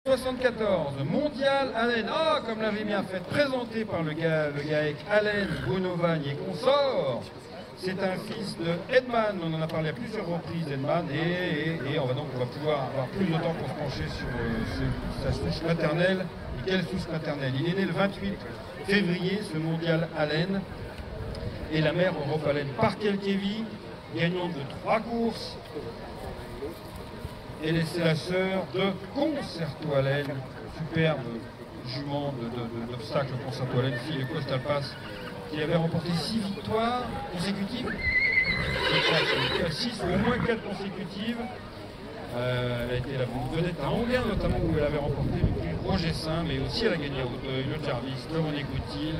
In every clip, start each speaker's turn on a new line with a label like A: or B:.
A: 74, mondial Allen. Ah, comme l'avait bien fait, présenté par le GAEC Allen, Bonovagne et consorts. C'est un fils de Edman, on en a parlé à plusieurs reprises d'Edman, et on va pouvoir avoir plus de temps pour se pencher sur sa souche maternelle. Et quelle souche maternelle? Il est né le 28 février, ce mondial Allen, et la mère Europe Allen Parkelkevi, gagnante de 3 courses. Et c'est la sœur de Concerto Allen, superbe jument d'obstacle Concerto Allen, fille de Coastal Pass, qui avait remporté 6 victoires consécutives, 6 ou au moins 4 consécutives. Elle a été la vedette à Anguin notamment, où elle avait remporté le prix Roger Saint, mais aussi elle a gagné à Hauteuil, le Jarvis, le René Coutil.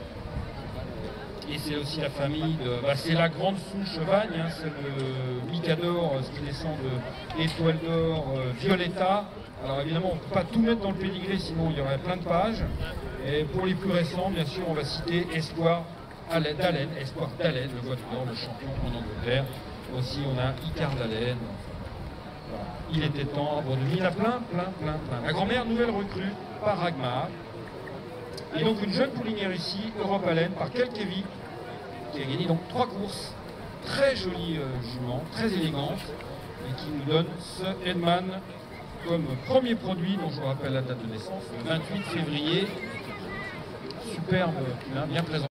A: Et c'est aussi la famille de... c'est la grande souche Vagne, hein, c'est le Micador, ce qui descend de Étoile d'Or, Violetta. Alors évidemment, on ne peut pas tout mettre dans le pédigré, sinon il y aurait plein de pages. Et pour les plus récents, bien sûr, on va citer Espoir d'Allen, le Voix du Nord, le champion en Angleterre. Aussi, on a Icard d'Allen. Voilà. Il était temps, bon, il y en a plein. La grand-mère, nouvelle recrue, par Ragmar. Et donc une jeune poulinière ici, Europe Allen, par Kelkevi, qui a gagné donc 3 courses. Très jolie jument, très élégante, et qui nous donne ce Edman comme premier produit, dont je vous rappelle la date de naissance, le 28 février. Superbe, bien présent.